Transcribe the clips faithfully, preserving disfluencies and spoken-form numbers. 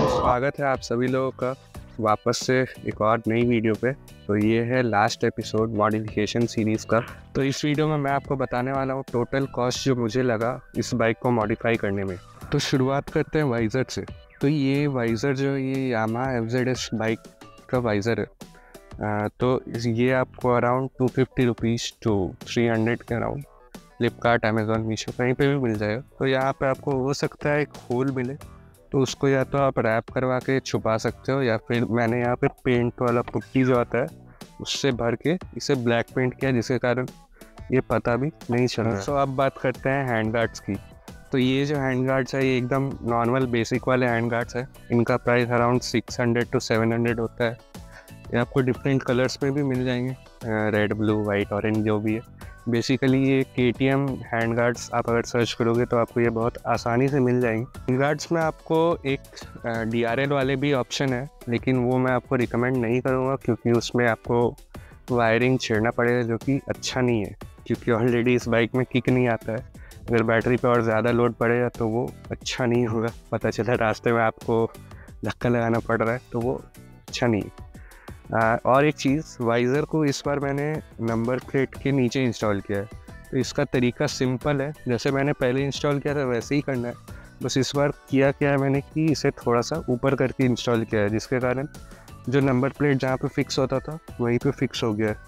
स्वागत है आप सभी लोगों का वापस से एक और नई वीडियो पे। तो ये है लास्ट एपिसोड मॉडिफिकेशन सीरीज़ का। तो इस वीडियो में मैं आपको बताने वाला हूँ टोटल कॉस्ट जो मुझे लगा इस बाइक को मॉडिफाई करने में। तो शुरुआत करते हैं वाइज़र से। तो ये वाइज़र जो ये Yamaha F Z S bike का वाइज़र है। आ, तो ये आपको around two fifty rupees two three hundred के अराउंड फ्लिपकार्ट, अमेज़ॉन, मीशो कहीं पे भी मिल जाएगा। तो यहाँ पे आपको हो सकता है एक होल मिले, तो उसको या तो आप रैप करवा के छुपा सकते हो, या फिर मैंने यहाँ पे पेंट वाला पुट्टी जो आता है उससे भर के इसे ब्लैक पेंट किया, जिसके कारण ये पता भी नहीं चल रहा। तो अब बात करते हैं हैंड गार्ड्स की। तो ये जो हैंड गार्ड्स है ये एकदम नॉर्मल बेसिक वाले हैंड गार्ड्स है। इनका price around six hundred to seven hundred होता है। ये आपको डिफरेंट कलर्स में भी मिल जाएंगे, रेड, ब्लू, वाइट, ऑरेंज जो भी है। बेसिकली ये के टी एम हैंड गार्ड्स आप अगर सर्च करोगे तो आपको ये बहुत आसानी से मिल जाएंगे। हैंड गार्ड्स में आपको एक डी आर एल वाले भी ऑप्शन है, लेकिन वो मैं आपको रिकमेंड नहीं करूँगा क्योंकि उसमें आपको वायरिंग छेड़ना पड़ेगा, जो कि अच्छा नहीं है क्योंकि ऑलरेडी इस बाइक में किक नहीं आता है। अगर बैटरी पे और ज़्यादा लोड पड़ेगा तो वो अच्छा नहीं होगा। पता चला रास्ते में आपको धक्का लगाना पड़ रहा है तो वो अच्छा नहीं है। आ, और एक चीज़, वाइज़र को इस बार मैंने नंबर प्लेट के नीचे इंस्टॉल किया है। तो इसका तरीका सिंपल है, जैसे मैंने पहले इंस्टॉल किया था वैसे ही करना है। बस इस बार किया क्या है मैंने कि इसे थोड़ा सा ऊपर करके इंस्टॉल किया है, जिसके कारण जो नंबर प्लेट जहाँ पे फिक्स होता था वहीं पे फिक्स हो गया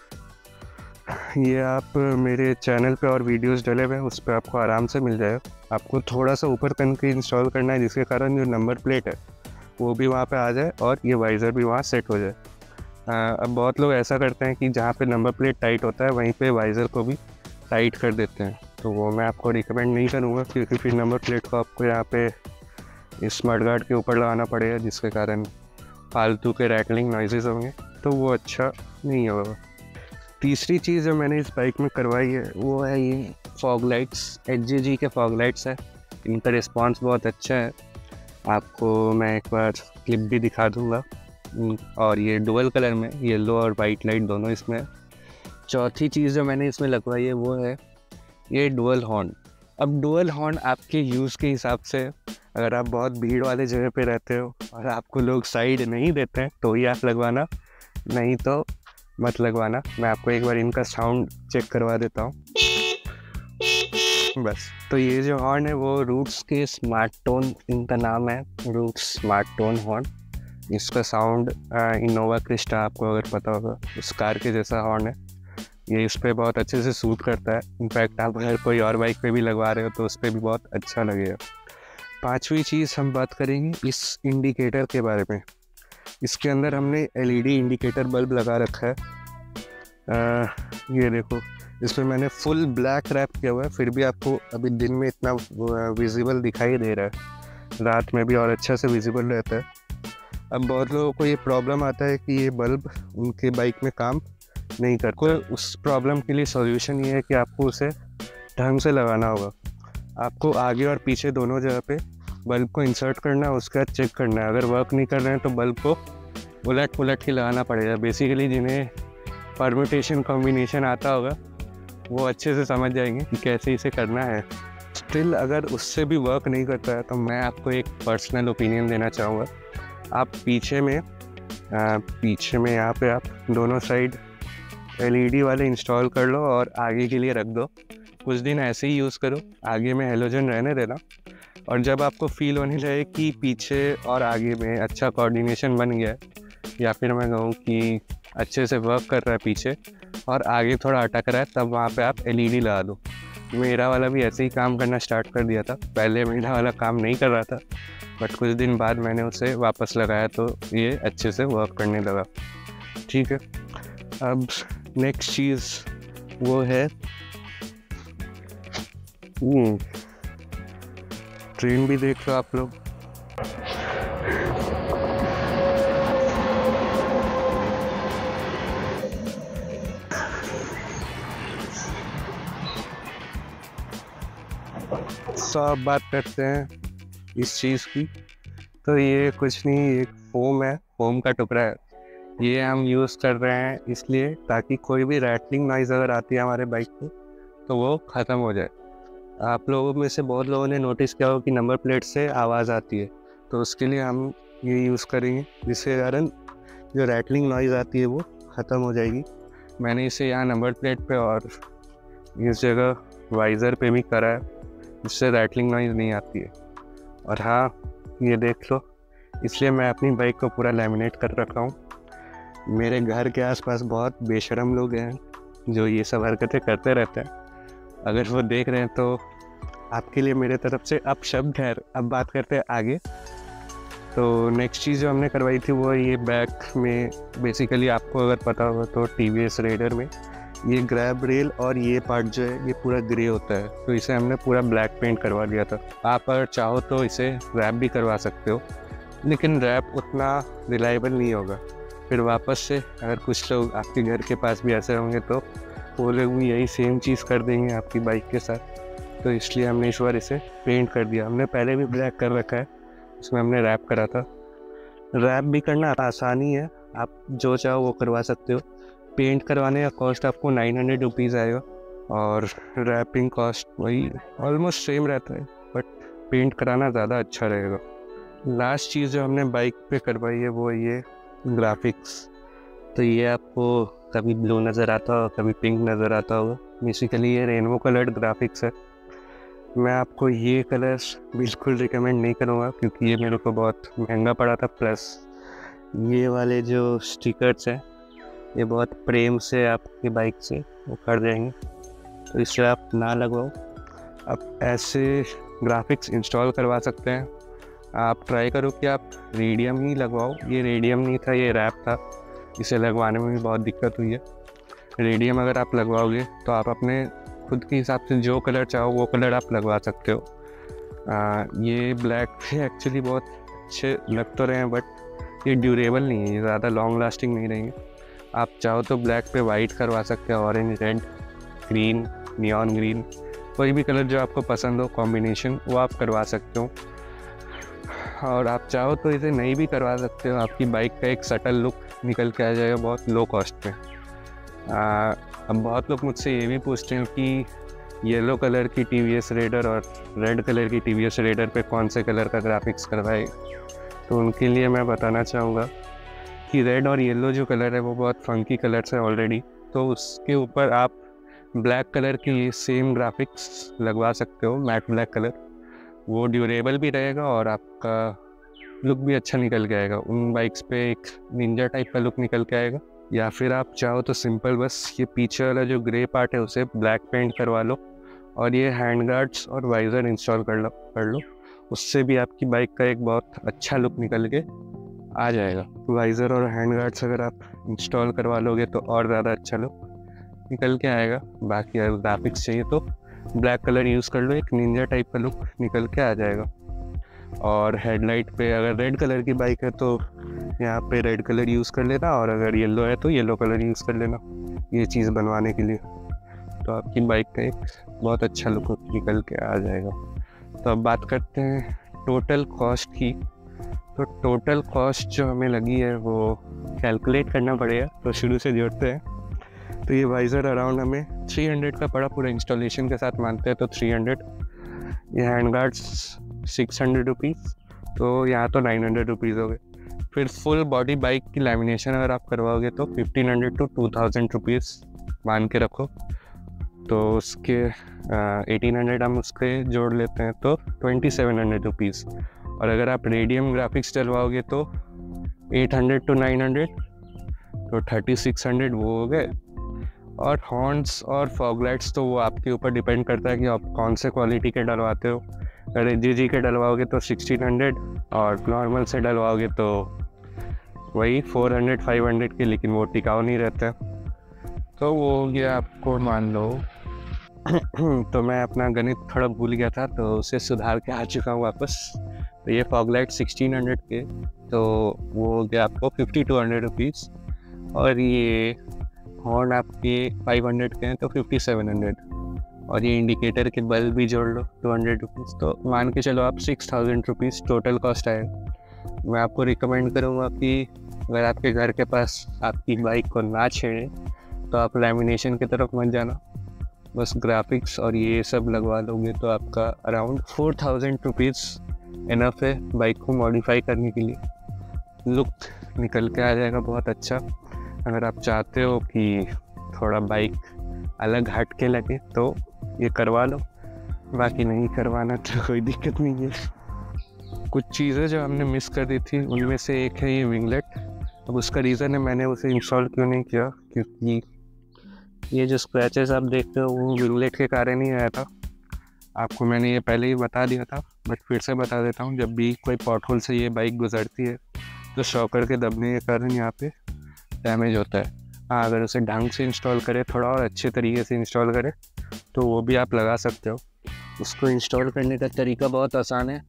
है। ये आप मेरे चैनल पे और वीडियोस डले हुए हैं, उस पर आपको आराम से मिल जाएगा। आपको थोड़ा सा ऊपर करके इंस्टॉल करना है, जिसके कारण जो नंबर प्लेट है वो भी वहाँ पे आ जाए और ये वाइज़र भी वहाँ सेट हो जाए। आ, अब बहुत लोग ऐसा करते हैं कि जहाँ पे नंबर प्लेट टाइट होता है वहीं पे वाइज़र को भी टाइट कर देते हैं। तो वो मैं आपको रिकमेंड नहीं करूँगा क्योंकि फिर नंबर प्लेट को आपको यहाँ पे इस मड गार्ड के ऊपर लगाना पड़ेगा, जिसके कारण फालतू के रैटलिंग नॉइजेस होंगे, तो वो अच्छा नहीं होगा। तीसरी चीज़ जो मैंने इस बाइक में करवाई है वो है ये fog lights. H J G के फॉग लाइट्स है। इनका रिस्पॉन्स बहुत अच्छा है। आपको मैं एक बार क्लिप भी दिखा दूँगा। और ये डुअल कलर में येलो और वाइट लाइट दोनों इसमें। चौथी चीज़ जो मैंने इसमें लगवाई है वो है ये डुअल हॉर्न। अब डुअल हॉर्न आपके यूज़ के हिसाब से, अगर आप बहुत भीड़ वाले जगह पे रहते हो और आपको लोग साइड नहीं देते हैं तो ही आप लगवाना, नहीं तो मत लगवाना। मैं आपको एक बार इनका साउंड चेक करवा देता हूँ बस। तो ये जो हॉर्न है वो रूट्स के स्मार्ट टोन, इनका नाम है रूट्स स्मार्ट टोन हॉर्न। इसका साउंड इनोवा क्रिस्टा, आपको अगर पता होगा, उस कार के जैसा हॉर्न है। ये इस पर बहुत अच्छे से सूट करता है। इनफैक्ट आप अगर कोई और बाइक पे भी लगवा रहे हो तो उस पर भी बहुत अच्छा लगेगा। पांचवी चीज़ हम बात करेंगे इस इंडिकेटर के बारे में। इसके अंदर हमने L E D indicator bulb लगा रखा है। आ, ये देखो, इस पर मैंने फुल ब्लैक रैप किया हुआ है, फिर भी आपको अभी दिन में इतना विजिबल दिखाई दे रहा है, रात में भी और अच्छा से विजिबल रहता है। अब बहुत लोगों को ये प्रॉब्लम आता है कि ये बल्ब उनके बाइक में काम नहीं करता। उस प्रॉब्लम के लिए सॉल्यूशन ये है कि आपको उसे ढंग से लगाना होगा। आपको आगे और पीछे दोनों जगह पे बल्ब को इंसर्ट करना है, उसके बाद चेक करना है। अगर वर्क नहीं कर रहे हैं तो बल्ब को उलट पुलट के लगाना पड़ेगा। बेसिकली जिन्हें परम्यूटेशन कॉम्बिनेशन आता होगा वो अच्छे से समझ जाएंगे कि कैसे इसे करना है। स्टिल अगर उससे भी वर्क नहीं करता है तो मैं आपको एक पर्सनल ओपिनियन देना चाहूँगा। आप पीछे में आ, पीछे में यहाँ पे आप दोनों साइड एल ई डी वाले इंस्टॉल कर लो और आगे के लिए रख दो। कुछ दिन ऐसे ही यूज़ करो, आगे में हेलोजन रहने देना। और जब आपको फील होने लगे कि पीछे और आगे में अच्छा कोऑर्डिनेशन बन गया है, या फिर मैं कहूँ कि अच्छे से वर्क कर रहा है पीछे और आगे थोड़ा अटक रहा है, तब वहाँ पे आप एल ई डी लगा दो। मेरा वाला भी ऐसे ही काम करना स्टार्ट कर दिया था। पहले मेरा वाला काम नहीं कर रहा था, बट कुछ दिन बाद मैंने उसे वापस लगाया तो ये अच्छे से वर्क करने लगा। ठीक है, अब नेक्स्ट चीज़ वो है ट्रेन भी देख लो आप लोग। तो अब बात करते हैं इस चीज़ की। तो ये कुछ नहीं, एक फोम है, फोम का टुकड़ा है। ये हम यूज़ कर रहे हैं इसलिए ताकि कोई भी रैटलिंग नॉइज़ अगर आती है हमारे बाइक को तो वो ख़त्म हो जाए। आप लोगों में से बहुत लोगों ने नोटिस किया हो कि नंबर प्लेट से आवाज़ आती है, तो उसके लिए हम ये यूज़ करेंगे, जिसके कारण जो रैटलिंग नॉइज़ आती है वो ख़त्म हो जाएगी। मैंने इसे यहाँ नंबर प्लेट पे और इस जगह वाइज़र पे भी करा है, जिससे रैटलिंग नॉइज़ नहीं आती है। और हाँ, ये देख लो, इसलिए मैं अपनी बाइक को पूरा लैमिनेट कर रखा हूँ। मेरे घर के आसपास बहुत बेशरम लोग हैं जो ये सब हरकतें करते रहते हैं। अगर वो देख रहे हैं तो आपके लिए मेरे तरफ से अब शब्द है। अब बात करते हैं आगे। तो नेक्स्ट चीज़ जो हमने करवाई थी वो ये बैक में, बेसिकली आपको अगर पता हो तो टी वी एस रेडर में ये ग्रैब रेल और ये पार्ट जो है ये पूरा ग्रे होता है, तो इसे हमने पूरा ब्लैक पेंट करवा दिया था। आप अगर चाहो तो इसे रैप भी करवा सकते हो, लेकिन रैप उतना रिलायबल नहीं होगा। फिर वापस से अगर कुछ लोग आपके घर के पास भी ऐसे होंगे तो वो लोग भी यही सेम चीज़ कर देंगे आपकी बाइक के साथ। तो इसलिए हमने इस बार इसे पेंट कर दिया। हमने पहले भी ब्लैक कर रखा है, उसमें हमने रैप करा था। रैप भी करना आसानी है, आप जो चाहो वो करवा सकते हो। पेंट करवाने का कॉस्ट आपको नाइन हंड्रेड रुपीज़ आएगा और रैपिंग कॉस्ट वही ऑलमोस्ट सेम रहता है, बट पेंट कराना ज़्यादा अच्छा रहेगा। लास्ट चीज़ जो हमने बाइक पे करवाई है वो ये ग्राफिक्स। तो ये आपको कभी ब्लू नज़र आता हो, कभी पिंक नज़र आता होगा। बेसिकली ये रेनबो कलर्ड ग्राफिक्स है। मैं आपको ये कलर्स बिल्कुल रिकमेंड नहीं करूँगा क्योंकि ये मेरे को बहुत महंगा पड़ा था। प्लस ये वाले जो स्टिकर्स हैं ये बहुत प्रेम से आपकी बाइक से वो कर देंगे, तो इससे आप ना लगवाओ। आप ऐसे ग्राफिक्स इंस्टॉल करवा सकते हैं। आप ट्राई करो कि आप रेडियम ही लगवाओ। ये रेडियम नहीं था, ये रैप था। इसे लगवाने में भी बहुत दिक्कत हुई है। रेडियम अगर आप लगवाओगे तो आप अपने खुद के हिसाब से जो कलर चाहो वो कलर आप लगवा सकते हो। आ, ये ब्लैक पे एक्चुअली बहुत अच्छे लग तो रहे हैं, बट ये ड्यूरेबल नहीं है, ये ज़्यादा लॉन्ग लास्टिंग नहीं रहेंगे। आप चाहो तो ब्लैक पे वाइट करवा सकते हो, orange, red, green, neon green, कोई भी कलर जो आपको पसंद हो कॉम्बिनेशन वो आप करवा सकते हो। और आप चाहो तो इसे नहीं भी करवा सकते हो। आपकी बाइक का एक सटल लुक निकल के आ जाएगा बहुत लो कॉस्ट पे। आ, अब बहुत लोग मुझसे ये भी पूछते हैं कि येलो कलर की टी वी एस रेडर और रेड कलर की टी वी एस रेडर पे कौन से कलर का ग्राफिक्स करवाए। तो उनके लिए मैं बताना चाहूँगा कि रेड और येलो जो कलर है वो बहुत फंकी कलर्स है ऑलरेडी, तो उसके ऊपर आप ब्लैक कलर की सेम ग्राफिक्स लगवा सकते हो, मैट ब्लैक कलर। वो ड्यूरेबल भी रहेगा और आपका लुक भी अच्छा निकल के आएगा। उन बाइक्स पे एक निंजा टाइप का लुक निकल के आएगा। या फिर आप चाहो तो सिंपल बस ये पीछे वाला जो ग्रे पार्ट है उसे ब्लैक पेंट करवा लो और ये हैंड गार्ड्स और वाइज़र इंस्टॉल कर लो कर लो उससे भी आपकी बाइक का एक बहुत अच्छा लुक निकल के आ जाएगा। वाइज़र और हैंड गार्ड्स अगर आप इंस्टॉल करवा लोगे तो और ज़्यादा अच्छा लुक निकल के आएगा। बाकी अगर ग्राफिक्स चाहिए तो ब्लैक कलर यूज़ कर लो, एक निंजा टाइप का लुक निकल के आ जाएगा। और हेडलाइट पे अगर रेड कलर की बाइक है तो यहाँ पे रेड कलर यूज़ कर लेना, और अगर येलो है तो येलो कलर यूज़ कर लेना ये चीज़ बनवाने के लिए। तो आपकी बाइक का एक बहुत अच्छा लुक निकल के आ जाएगा। तो अब बात करते हैं टोटल कॉस्ट की। तो टोटल कॉस्ट जो हमें लगी है वो कैलकुलेट करना पड़ेगा, तो शुरू से जोड़ते हैं। तो ये वाइज़र अराउंड हमें थ्री हंड्रेड का पड़ा, पूरा इंस्टॉलेशन के साथ मानते हैं तो थ्री हंड्रेड। ये hand guards six hundred rupees, तो यहाँ तो नाइन हंड्रेड रुपीज़ हो गए। फिर फुल बॉडी बाइक की लैमिनेशन अगर आप करवाओगे तो fifteen hundred to two thousand rupees मान के रखो। तो उसके एटीन हंड्रेड हम उसके जोड़ लेते हैं तो ट्वेंटी सेवन हंड्रेड रुपीज़। और अगर आप रेडियम ग्राफिक्स डलवाओगे तो eight hundred to nine hundred, तो थर्टी सिक्स हंड्रेड वो हो गए। और हॉर्न्स और फॉग लाइट्स तो वो आपके ऊपर डिपेंड करता है कि आप कौन से क्वालिटी के डलवाते हो। अगर ए जी जी के डलवाओगे तो सिक्सटीन हंड्रेड और नॉर्मल से डलवाओगे तो वही फोर हंड्रेड फाइव हंड्रेड के, लेकिन वो टिकाऊ नहीं रहता। तो वो हो गया आपको मान लो तो मैं अपना गणित थोड़ा भूल गया था तो उसे सुधार के आ चुका हूँ वापस। तो ये फॉग लाइट सिक्सटीन हंड्रेड के, तो वो हो गया आपको फिफ्टी टू हंड्रेड रुपीज़। और ये हॉर्न आपके फाइव हंड्रेड के हैं तो फिफ्टी सेवन हंड्रेड। और ये इंडिकेटर के बल्ब भी जोड़ लो टू हंड्रेड रुपीज़, तो मान के चलो आप six thousand rupees total cost आएगा। मैं आपको रिकमेंड करूँगा कि अगर आपके घर के पास आपकी बाइक को ना छेड़े तो आप लैमिनेशन की तरफ मत जाना, बस ग्राफिक्स और ये सब लगवा लोगे तो आपका around four thousand rupees enough है बाइक को मॉडिफाई करने के लिए, लुक निकल के आ जाएगा बहुत अच्छा। अगर आप चाहते हो कि थोड़ा बाइक अलग हट के लगे तो ये करवा लो, बाकी नहीं करवाना तो कोई दिक्कत नहीं है। कुछ चीज़ें जो हमने मिस कर दी थी उनमें से एक है ये विंगलेट। अब उसका रीज़न है मैंने उसे इंस्टॉल क्यों नहीं किया, क्योंकि ये जो स्क्रैचेस आप देखते हो वो विंगलेट के कारण ही आया था। आपको मैंने ये पहले ही बता दिया था, बट फिर से बता देता हूँ। जब भी कोई पॉटहोल से ये बाइक गुजरती है तो शॉकर के दबने के कारण यहाँ पे डैमेज होता है। हाँ, अगर उसे ढंग से इंस्टॉल करें, थोड़ा और अच्छे तरीके से इंस्टॉल करें तो वो भी आप लगा सकते हो। उसको इंस्टॉल करने का तरीका बहुत आसान है।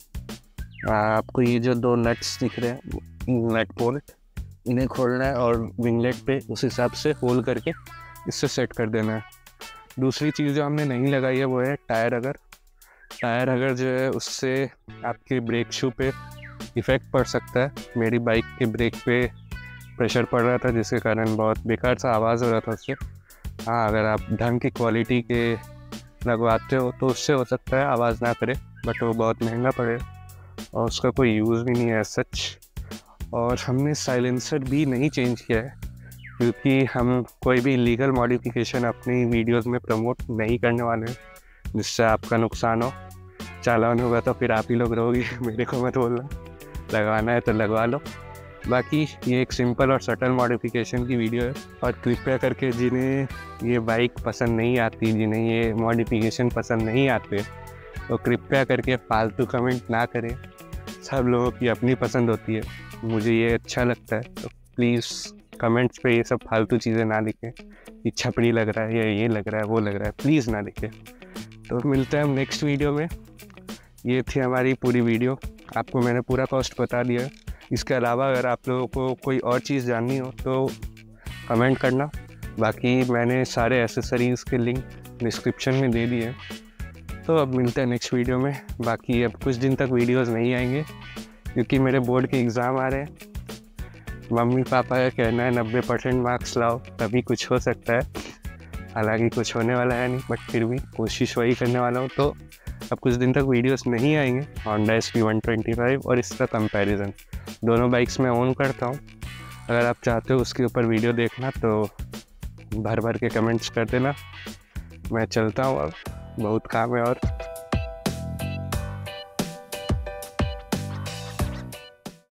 आपको ये जो दो नट्स दिख रहे हैं, नट बोल्ट, इन्हें खोलना है और विंगलेट पे उस हिसाब से होल करके इससे सेट कर देना है। दूसरी चीज़ जो हमने नहीं लगाई है वो है टायर अगर टायर अगर जो है उससे आपके ब्रेक शू पे इफ़ेक्ट पड़ सकता है। मेरी बाइक के ब्रेक पे प्रेशर पड़ रहा था जिसके कारण बहुत बेकार सा आवाज़ हो रहा था उससे। हाँ, अगर आप ढंग की क्वालिटी के लगवाते हो तो उससे हो सकता है आवाज़ ना करे, बट वो बहुत महंगा पड़े और उसका कोई यूज़ भी नहीं है सच। और हमने साइलेंसर भी नहीं चेंज किया है क्योंकि हम कोई भी इलीगल मॉडिफिकेशन अपनी वीडियोस में प्रमोट नहीं करने वाले हैं जिससे आपका नुकसान हो। चालान होगा तो फिर आप ही लोग रहोगे, मेरे को मत बोलना। लगवाना है तो लगवा लो। बाकी ये एक सिंपल और सटल मॉडिफिकेशन की वीडियो है, और कृपया करके जिन्हें ये बाइक पसंद नहीं आती, जिन्हें ये मॉडिफिकेशन पसंद नहीं आते, तो कृपया करके फालतू कमेंट ना करें। सब लोगों की अपनी पसंद होती है, मुझे ये अच्छा लगता है, तो प्लीज़ कमेंट्स पे ये सब फालतू चीज़ें ना लिखें कि छपड़ी लग रहा है या ये लग रहा है वो लग रहा है, प्लीज़ ना लिखें। तो मिलते हैं हम नेक्स्ट वीडियो में। ये थी हमारी पूरी वीडियो, आपको मैंने पूरा कॉस्ट बता दिया। इसके अलावा अगर आप लोगों को कोई और चीज़ जाननी हो तो कमेंट करना। बाकी मैंने सारे एसेसरीज़ के लिंक डिस्क्रिप्शन में दे दिए। तो अब मिलते हैं नेक्स्ट वीडियो में। बाकी अब कुछ दिन तक वीडियोस नहीं आएंगे क्योंकि मेरे बोर्ड के एग्ज़ाम आ रहे हैं। मम्मी पापा का कहना है नब्बे परसेंट मार्क्स लाओ तभी कुछ हो सकता है। हालांकि कुछ होने वाला है नहीं, बट फिर भी कोशिश वही करने वाला हूँ। तो अब कुछ दिन तक वीडियोस नहीं आएंगे। Honda S P one twenty five और इसका कंपैरिजन दोनों बाइक्स में ओन करता हूँ। अगर आप चाहते हो उसके ऊपर वीडियो देखना तो भर भर के कमेंट्स कर देना। मैं चलता हूँ, अब बहुत काम है और